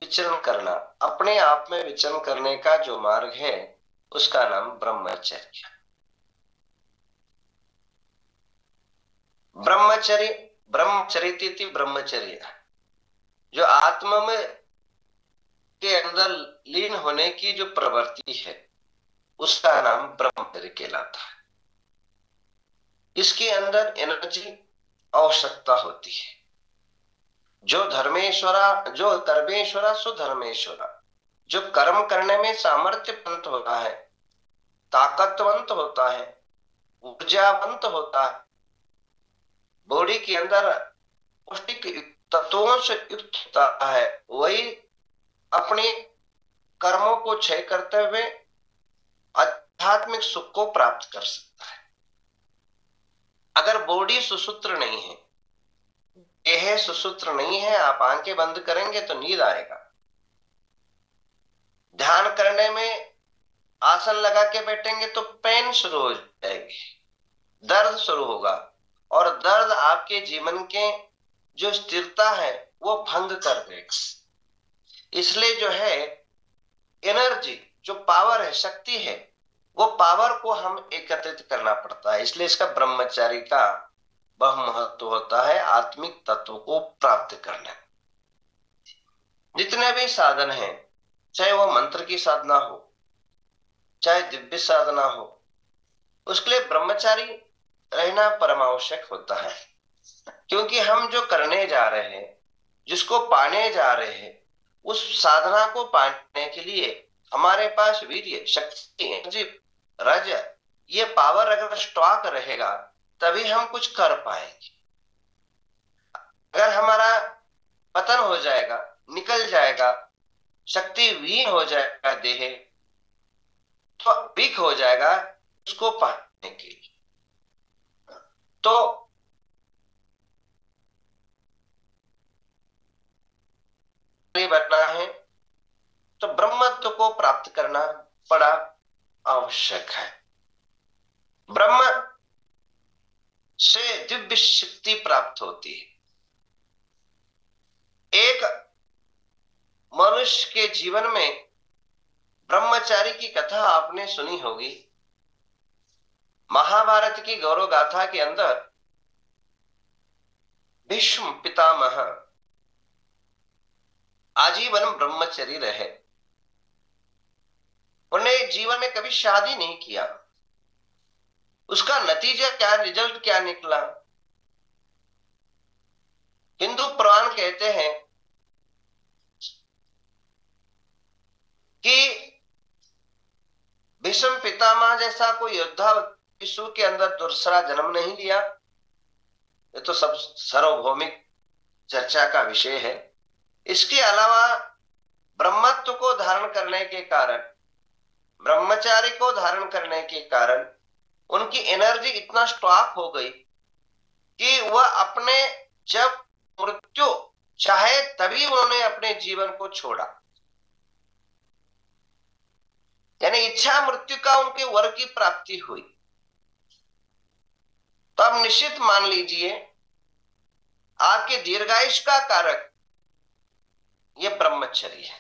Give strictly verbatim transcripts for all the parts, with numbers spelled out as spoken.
विचरण करना, अपने आप में विचरण करने का जो मार्ग है उसका नाम ब्रह्मचर्य। ब्रह्मचर्य, ब्रह्मचरित ब्रह्मचर्य, जो आत्मा में के अंदर लीन होने की जो प्रवृत्ति है उसका नाम ब्रह्मचर्य कहलाता है। इसके अंदर एनर्जी आवश्यकता होती है। जो धर्मेश्वरा, जो कर्मेश्वरा सो धर्मेश्वरा, जो कर्म करने में सामर्थ्यवंत होता है, ताकतवंत होता है, ऊर्जावंत होता है, बॉडी के अंदर पौष्टिक तत्वों से युक्त होता है, वही अपने कर्मों को क्षय करते हुए आध्यात्मिक सुख को प्राप्त कर सकता है। अगर बॉडी सुसूत्र नहीं है, यह सुसूत्र नहीं है, आप आंखें बंद करेंगे तो नींद आएगा। ध्यान करने में आसन लगा के बैठेंगे तो पेन शुरू हो जाएगी, दर्द शुरू होगा, और दर्द आपके जीवन के जो स्थिरता है वो भंग कर देगा। इसलिए जो है एनर्जी, जो पावर है, शक्ति है, वो पावर को हम एकत्रित करना पड़ता है। इसलिए इसका ब्रह्मचारी का बहुत महत्व होता है आत्मिक तत्व को प्राप्त करने। जितने भी साधन हैं, चाहे वो मंत्र की साधना हो, चाहे दिव्य साधना हो, उसके लिए ब्रह्मचारी रहना परमावश्यक होता है। क्योंकि हम जो करने जा रहे हैं, जिसको पाने जा रहे हैं, उस साधना को पाने के लिए हमारे पास वीर्य, शक्ति, एनर्जी, रज, ये पावर अगर स्टॉक रहेगा तभी हम कुछ कर पाएंगे। अगर हमारा पतन हो जाएगा, निकल जाएगा, शक्ति विहीन हो जाएगा, देह तो वीक हो जाएगा उसको पाने के लिए। तो बनना है तो ब्रह्मत्व को प्राप्त करना बड़ा आवश्यक है। ब्रह्म से दिव्य शक्ति प्राप्त होती है। एक मनुष्य के जीवन में ब्रह्मचारी की कथा आपने सुनी होगी। महाभारत की गौरव गाथा के अंदर भीष्म पितामह आजीवन ब्रह्मचरी रहे। उन्हें जीवन में कभी शादी नहीं किया। उसका नतीजा क्या, रिजल्ट क्या निकला? हिंदू पुराण कहते हैं कि भीष्म पितामह जैसा कोई योद्धा विश्व के अंदर दूसरा जन्म नहीं लिया। ये तो सब सार्वभौमिक चर्चा का विषय है। इसके अलावा ब्रह्मत्व को धारण करने के कारण, ब्रह्मचारी को धारण करने के कारण उनकी एनर्जी इतना स्टॉक हो गई कि वह अपने जब मृत्यु चाहे तभी उन्होंने अपने जीवन को छोड़ा। यानी इच्छा मृत्यु का उनके वर की प्राप्ति हुई। तो अब निश्चित मान लीजिए आपके दीर्घायुष का कारक ये ब्रह्मचर्य है।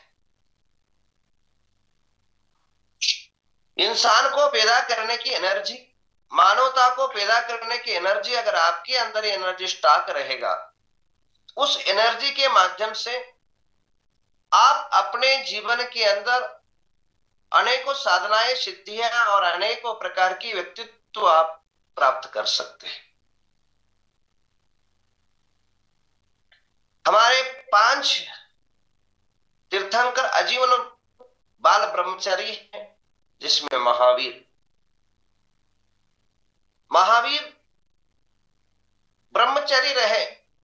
इंसान को पैदा करने की एनर्जी, मानवता को पैदा करने की एनर्जी, अगर आपके अंदर एनर्जी स्टॉक रहेगा, उस एनर्जी के माध्यम से आप अपने जीवन के अंदर अनेकों साधनाएं, सिद्धियां और अनेकों प्रकार की व्यक्तित्व आप प्राप्त कर सकते हैं। हमारे पांच तीर्थंकर आजीवन बाल ब्रह्मचारी हैं, जिसमें महावीर महावीर ब्रह्मचारी रहे।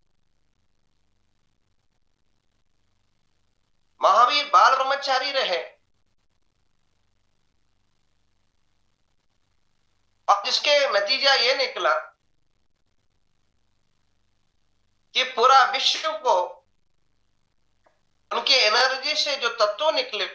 महावीर बाल ब्रह्मचारी रहे और जिसके नतीजा ये निकला कि पूरा विश्व को उनके एनर्जी से जो तत्व निकले,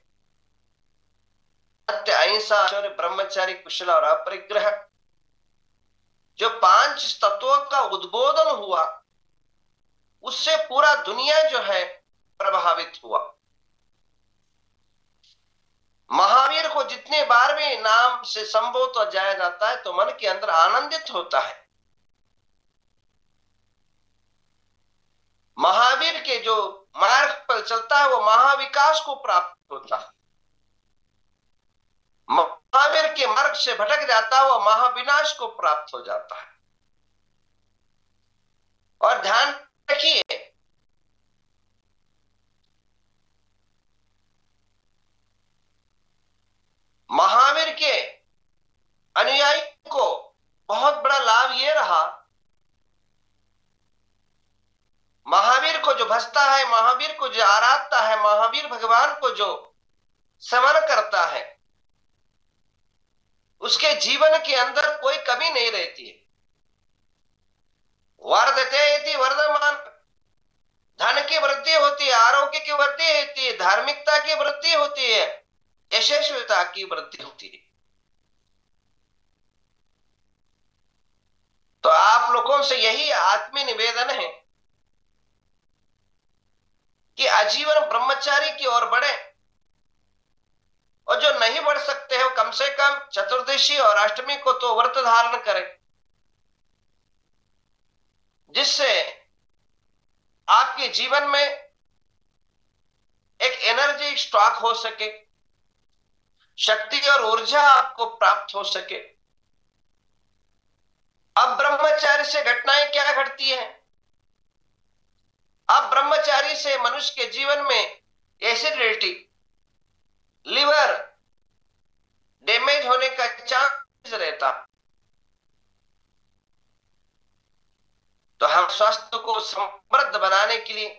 सत्य, अहिंसा, ब्रह्मचारी, कुशल और अपरिग्रह, जो पांच तत्वों का उद्बोधन हुआ, उससे पूरा दुनिया जो है प्रभावित हुआ। महावीर को जितने बार भी नाम से संबोधित जाया जाता है तो मन के अंदर आनंदित होता है। महावीर के जो मार्ग पर चलता है वो महाविकास को प्राप्त होता है। महावीर के मार्ग से भटक जाता है वो महाविनाश को प्राप्त हो जाता है। और ध्यान रखिए, महावीर के अनुयायी को बहुत बड़ा लाभ ये रहा, महावीर को जो भजता है, महावीर को जो आराधता है, महावीर भगवान को जो स्मरण करता है, उसके जीवन के अंदर कोई कमी नहीं रहती है। वर्धते इति वर्धमान, धन की वृद्धि होती है, आरोग्य की वृद्धि होती है, धार्मिकता की वृद्धि होती है, यशस्विता की वृद्धि होती है। तो आप लोगों से यही आत्मीय निवेदन है कि आजीवन ब्रह्मचारी की ओर बढ़े, और जो नहीं बढ़ सकते हो कम से कम चतुर्दशी और अष्टमी को तो व्रत धारण करें, जिससे आपके जीवन में एक एनर्जी स्टॉक हो सके, शक्ति और ऊर्जा आपको प्राप्त हो सके। अब ब्रह्मचारी से घटनाएं क्या घटती हैं? अब ब्रह्मचारी से मनुष्य के जीवन में एसिडिटी, लिवर डैमेज होने का चांस रहता। तो हम स्वास्थ्य को समृद्ध बनाने के लिए,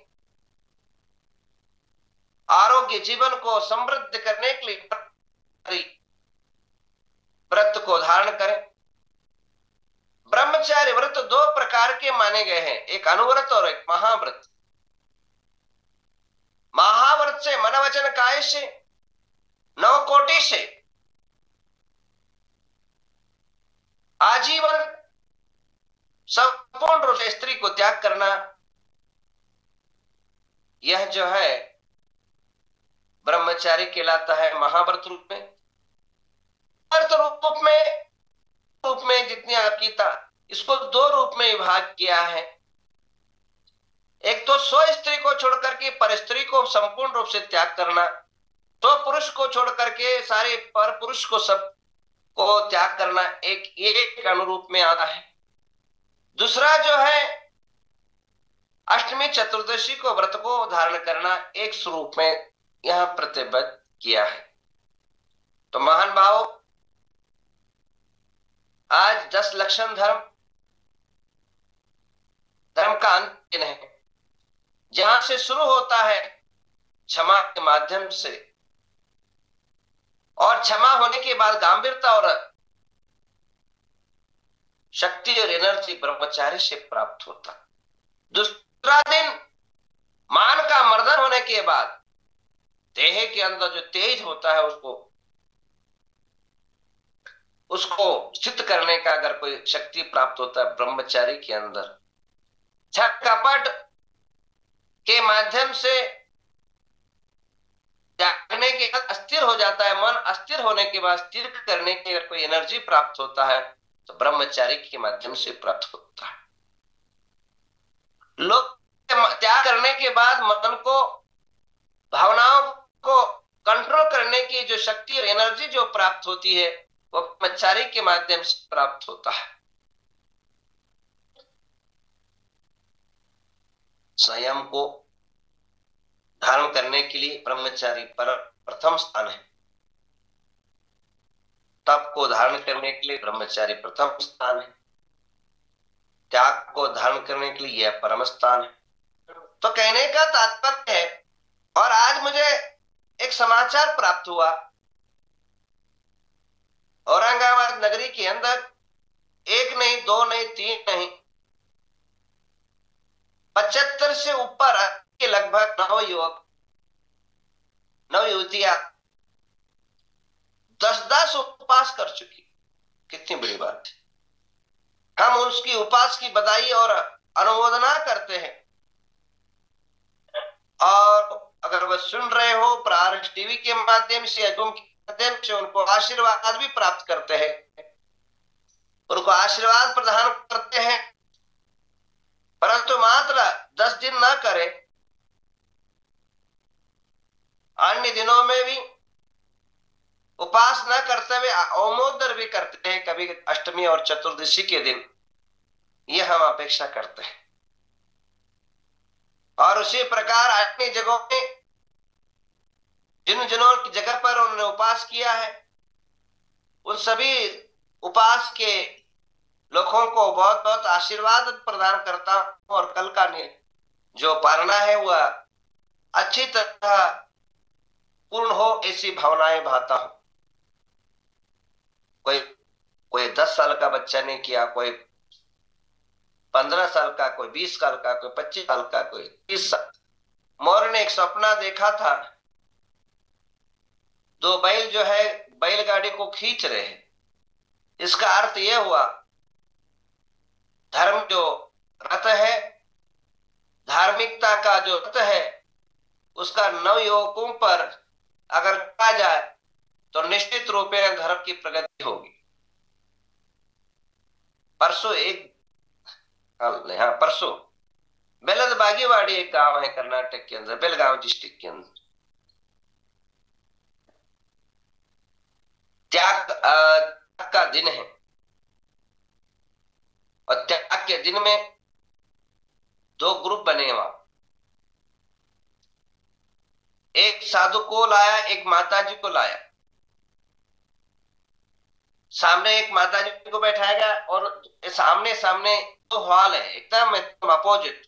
आरोग्य जीवन को समृद्ध करने के लिए व्रत को धारण करें। ब्रह्मचारी व्रत दो प्रकार के माने गए हैं, एक अनुव्रत और एक महाव्रत। महाव्रत से मन वचन काय से नव कोटि से आजीवन संपूर्ण रूप से स्त्री को त्याग करना, यह जो है ब्रह्मचारी कहलाता है महाव्रत रूप में। व्रत रूप में रूप में जितनी आपकी था, इसको दो रूप में विभाग किया है। एक तो स्व स्त्री को छोड़कर के पर स्त्री को संपूर्ण रूप से त्याग करना, तो पुरुष को छोड़ करके सारे पर पुरुष को सब को त्याग करना, एक एक अनुरूप में आता है। दूसरा जो है अष्टमी चतुर्दशी को व्रत को धारण करना, एक स्वरूप में यहां प्रतिबद्ध किया है। तो महान भाव, आज दस लक्षण धर्म धर्म का अंत दिन है, जहां से शुरू होता है क्षमा के माध्यम से, और क्षमा होने के बाद गंभीरता और शक्ति और एनर्जी ब्रह्मचारी से प्राप्त होता। दूसरा दिन मान का मर्दन होने के बाद देह के अंदर जो तेज होता है उसको उसको स्थित करने का अगर कोई शक्ति प्राप्त होता है ब्रह्मचारी के अंदर। छठ कपट के माध्यम से त्यागने के बाद अस्थिर हो जाता है मन, अस्थिर होने के बाद स्थिर करने की अगर कोई एनर्जी प्राप्त होता है तो ब्रह्मचारी के माध्यम से प्राप्त होता है। लोग त्याग करने के बाद मन को, भावनाओं को कंट्रोल करने की जो शक्ति और एनर्जी जो प्राप्त होती है वो ब्रह्मचारी के माध्यम से प्राप्त होता है। स्वयं को धारण करने के लिए ब्रह्मचारी पर प्रथम स्थान है। तप को धारण करने के लिए ब्रह्मचारी प्रथम स्थान है। त्याग को धारण करने के लिए यह परम स्थान है। तो कहने का तात्पर्य है, और आज मुझे एक समाचार प्राप्त हुआ, औरंगाबाद नगरी के अंदर एक नहीं, दो नहीं, तीन नहीं, पचहत्तर से ऊपर के लगभग नव युवक, नव युवतियां दस दस उपवास कर चुकी। कितनी बड़ी बात है। हम उसकी उपवास की बधाई और अनुमोदना करते हैं। और अगर वह सुन रहे हो प्रारंभ टीवी के माध्यम से, तुम माध्यम से उनको आशीर्वाद भी प्राप्त करते हैं, उनको आशीर्वाद प्रदान करते हैं, परंतु मात्र दस दिन ना करें, अन्य दिनों में भी उपास न करते हुए अवमोदर भी करते हैं, कभी अष्टमी और चतुर्दशी के दिन, ये हम अपेक्षा करते हैं। और उसी प्रकार अन्य जगहों में जिन जिनों की जगह पर उन्होंने उपास किया है, उन सभी उपास के लोगों को बहुत बहुत आशीर्वाद प्रदान करता हूं, और कल का जो पारणा है वह अच्छी तरह पूर्ण हो, ऐसी भावनाएं भाता हूं। कोई कोई दस साल का बच्चा ने किया, कोई पंद्रह साल का, कोई बीस साल का, कोई पच्चीस साल का, कोई तीस साल। मोर ने एक सपना देखा था, दो बैल जो है बैलगाड़ी को खींच रहे हैं। इसका अर्थ यह हुआ, धर्म जो रथ है, धार्मिकता का जो रथ है, उसका नवयुवकों पर अगर कहा जाए तो निश्चित रूप में धर्म की प्रगति होगी। परसों एक हाँ परसों बेलद बागीवाड़ी एक गांव है कर्नाटक के अंदर, बेलगांव डिस्ट्रिक्ट के अंदर, त्याग त्याग का दिन है। और त्याग के दिन में दो ग्रुप बने वहां, एक साधु को लाया, एक माताजी को लाया। सामने एक माताजी को बैठाया गया और सामने सामने दो हॉल है, एकदम एकदम अपोजिट।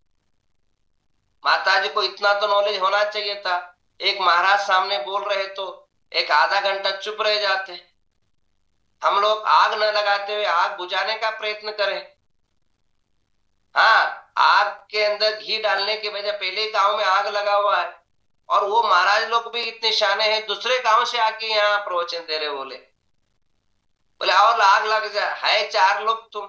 माताजी को इतना तो नॉलेज होना चाहिए था, एक महाराज सामने बोल रहे तो एक आधा घंटा चुप रह जाते। हम लोग आग न लगाते हुए आग बुझाने का प्रयत्न करें। हाँ, आग के अंदर घी डालने के बजाय पहले गांव में आग लगा हुआ है, और वो महाराज लोग भी इतने शाने हैं, दूसरे गांव से आके यहाँ प्रवचन दे रहे। बोले बोले और आग लग जाए, है चार लोग, तुम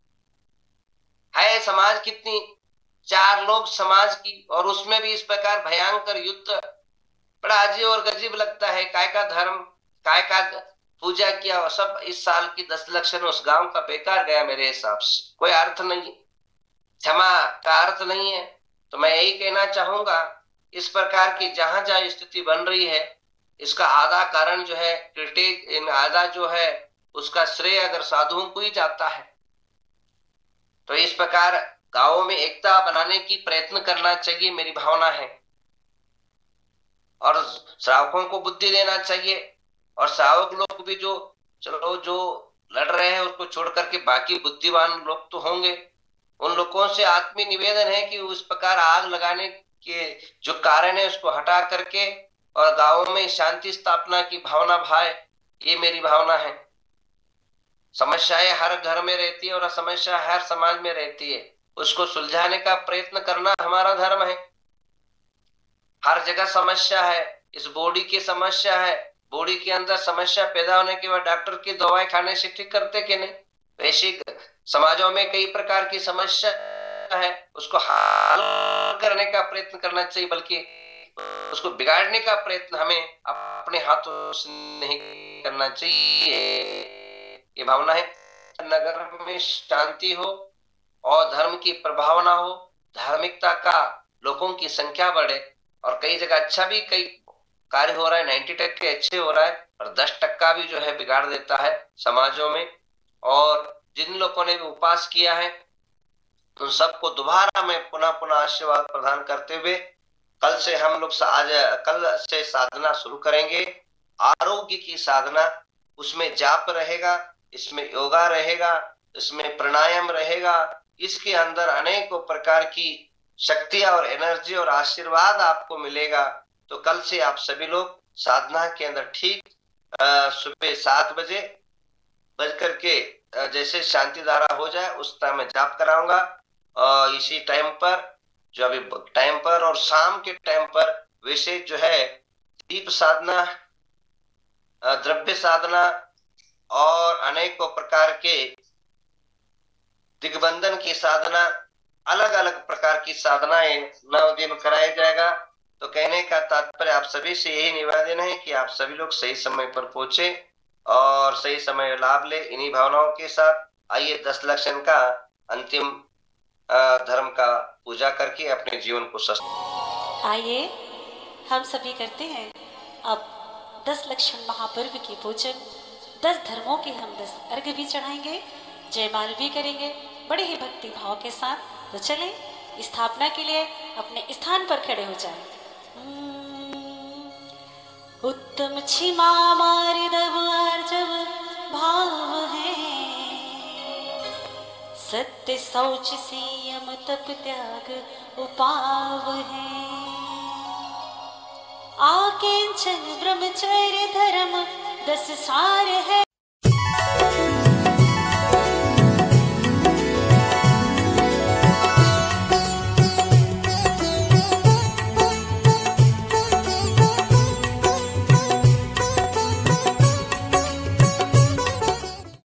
है समाज कितनी, चार लोग समाज की, और उसमें भी इस प्रकार भयंकर युद्ध। बड़ा अजीब और गजीब लगता है। काय का धर्म, काय का पूजा किया, और सब इस साल की दस लक्षण उस गांव का बेकार गया मेरे हिसाब से। कोई अर्थ नहीं, क्षमा का अर्थ नहीं है। तो मैं यही कहना चाहूंगा, इस प्रकार की जहां जहां स्थिति बन रही है, इसका आधा कारण जो है क्रिटिक इन आधा जो है उसका श्रेय अगर साधुओं को ही जाता है। तो इस प्रकार गांवों में एकता बनाने की प्रयत्न करना चाहिए, मेरी भावना है। और श्रावकों को बुद्धि देना चाहिए, और श्रावक लोग भी जो चलो जो लड़ रहे हैं उसको छोड़ करके बाकी बुद्धिमान लोग तो होंगे, उन लोगों से आत्मीय निवेदन है कि उस प्रकार आग लगाने के जो कारण है उसको हटा करके और गांवों में शांति स्थापना की भावना भाए, ये मेरी भावना है। समस्याएं हर घर में रहती है और समस्या हर समाज में रहती है, उसको सुलझाने का प्रयत्न करना हमारा धर्म है। हर जगह समस्या है, इस बॉडी की समस्या है, बॉडी के अंदर समस्या पैदा होने के बाद डॉक्टर की दवाई खाने से ठीक करते कि नहीं? वैसे समाजों में कई प्रकार की समस्या है, उसको हल करने का प्रयत्न करना चाहिए, बल्कि उसको बिगाड़ने का प्रयत्न हमें अपने हाथों से नहीं करना चाहिए, ये भावना है। नगर में शांति हो और धर्म की प्रभावना हो, धार्मिकता का लोगों की संख्या बढ़े, और कई जगह अच्छा भी कई कार्य हो रहा है, नब्बे टक्के अच्छे हो रहा है, और दस टक्का भी जो है बिगाड़ देता है समाजों में। और जिन लोगों ने भी उपास किया है उन सबको दोबारा मैं पुनः पुनः आशीर्वाद प्रदान करते हुए कल से हम लोग आज कल से साधना शुरू करेंगे। आरोग्य की साधना, उसमें जाप रहेगा, इसमें योगा रहेगा, इसमें प्राणायाम रहेगा, इसके अंदर अनेकों प्रकार की शक्तियां और एनर्जी और आशीर्वाद आपको मिलेगा। तो कल से आप सभी लोग साधना के अंदर ठीक सुबह सात बजे बज करके जैसे शांति धारा हो जाए उस टाइम में जाप कराऊंगा, और इसी टाइम पर जो अभी टाइम पर और शाम के टाइम पर विशेष जो है दीप साधना, द्रव्य साधना और अनेकों प्रकार के दिग्बंधन की साधना, अलग अलग प्रकार की साधनाएं नौ दिन कराया जाएगा। तो कहने का तात्पर्य आप सभी से यही निवेदन है कि आप सभी लोग सही समय पर पहुंचे और सही समय लाभ ले। इन्हीं भावनाओं के साथ आइए दस लक्षण का अंतिम धर्म का पूजा करके अपने जीवन को सस्त। आइए हम सभी करते हैं अब दस लक्षण महापर्व की पूजन। दस धर्मों के हम दस अर्घ भी चढ़ाएंगे, जयमाल भी करेंगे बड़े ही भक्ति भाव के साथ। तो चलें स्थापना के लिए अपने स्थान पर खड़े हो जाएं। उत्तम क्षमा मार्दव आर्जव भाव है, सत्य शौच संयम तप त्याग उपाव है। आकिंचन ब्रह्मचर्य धर्म दस सार है।